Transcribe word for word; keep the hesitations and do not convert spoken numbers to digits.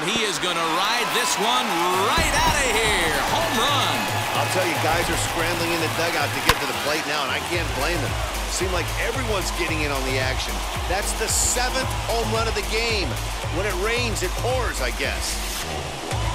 he is going to ride this one right out of here. Home run. I'll tell you, guys are scrambling in the dugout to get to the plate now, and I can't blame them. Seems like everyone's getting in on the action. That's the seventh home run of the game. When it rains, it pours, I guess.